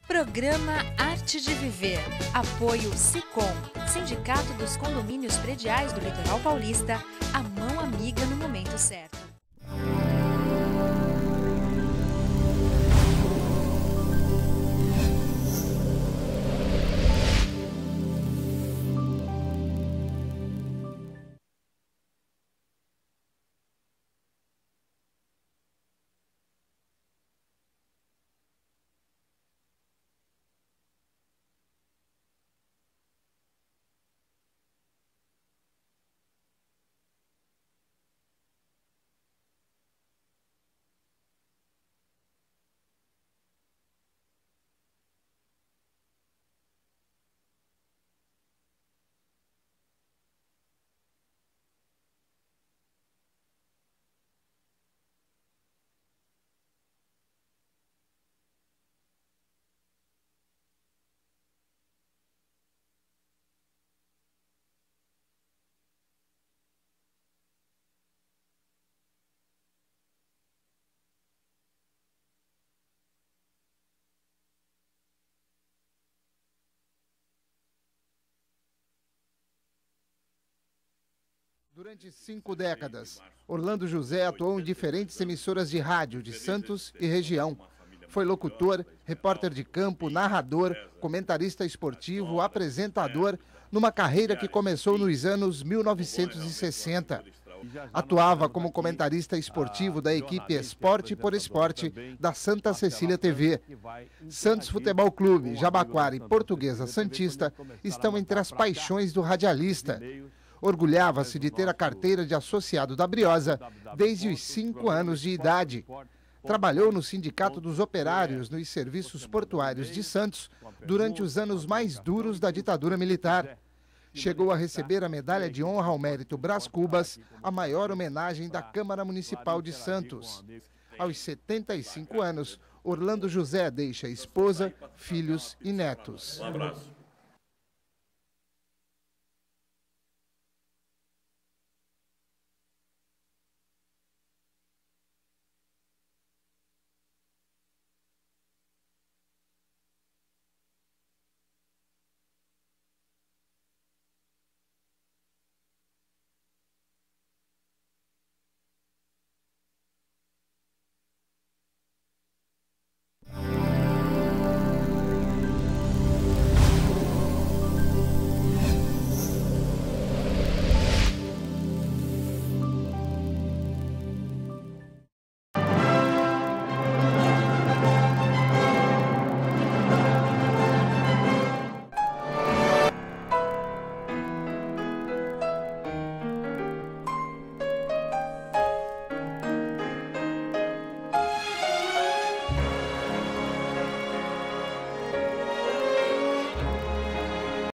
Programa Arte de Viver. Apoio Sicom, Sindicato dos Condomínios Prediais do Litoral Paulista, a mão amiga no momento certo. Durante 5 décadas, Orlando José atuou em diferentes emissoras de rádio de Santos e região. Foi locutor, repórter de campo, narrador, comentarista esportivo, apresentador, numa carreira que começou nos anos 1960. Atuava como comentarista esportivo da equipe Esporte por Esporte da Santa Cecília TV. Santos Futebol Clube, Jabaquara e Portuguesa Santista estão entre as paixões do radialista. Orgulhava-se de ter a carteira de associado da Briosa desde os 5 anos de idade. Trabalhou no Sindicato dos Operários nos Serviços Portuários de Santos durante os anos mais duros da ditadura militar. Chegou a receber a Medalha de Honra ao Mérito Brás Cubas, a maior homenagem da Câmara Municipal de Santos. Aos 75 anos, Orlando José deixa esposa, filhos e netos. Um abraço.